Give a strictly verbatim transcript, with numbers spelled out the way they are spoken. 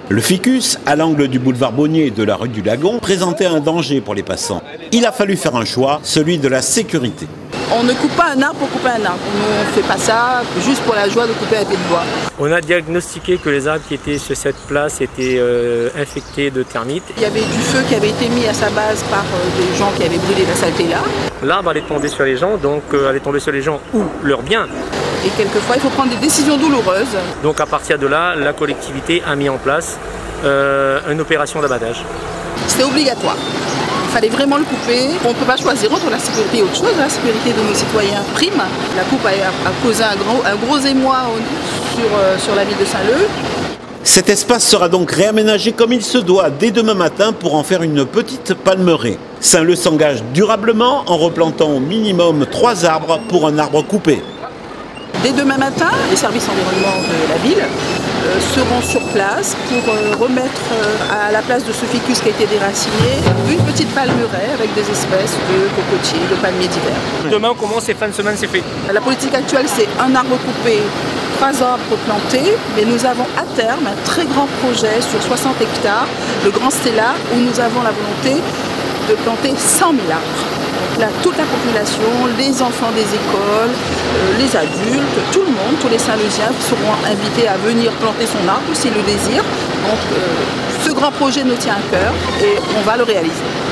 Le ficus, à l'angle du boulevard Bonnier et de la rue du Lagon, présentait un danger pour les passants. Il a fallu faire un choix, celui de la sécurité. On ne coupe pas un arbre pour couper un arbre. On ne fait pas ça juste pour la joie de couper un pied de bois. On a diagnostiqué que les arbres qui étaient sur cette place étaient euh, infectés de termites. Il y avait du feu qui avait été mis à sa base par euh, des gens qui avaient brûlé la saleté là. L'arbre allait tomber sur les gens, donc euh, allait tomber sur les gens ou leurs biens. Et quelquefois, il faut prendre des décisions douloureuses. Donc à partir de là, la collectivité a mis en place euh, une opération d'abattage. C'était obligatoire. Il fallait vraiment le couper. On ne peut pas choisir entre la sécurité et autre chose. La sécurité de nos citoyens prime. La coupe a, a causé un gros, un gros émoi sur, euh, sur la ville de Saint-Leu. Cet espace sera donc réaménagé comme il se doit dès demain matin pour en faire une petite palmeraie. Saint-Leu s'engage durablement en replantant au minimum trois arbres pour un arbre coupé. Dès demain matin, les services environnement de la ville euh, seront sur place pour euh, remettre euh, à la place de ce ficus qui a été déraciné une petite palmeraie avec des espèces de cocotiers, de palmiers d'hiver. Demain on commence et fin de semaine c'est fait. La politique actuelle c'est un arbre coupé, trois arbres plantés, mais nous avons à terme un très grand projet sur soixante hectares, le Grand Stellar, où nous avons la volonté de planter cent mille arbres. Là, toute la population, les enfants des écoles, euh, les adultes, tout le monde, tous les Saint-Leusiens seront invités à venir planter son arbre s'ils le désirent. Donc euh, ce grand projet nous tient à cœur et on va le réaliser.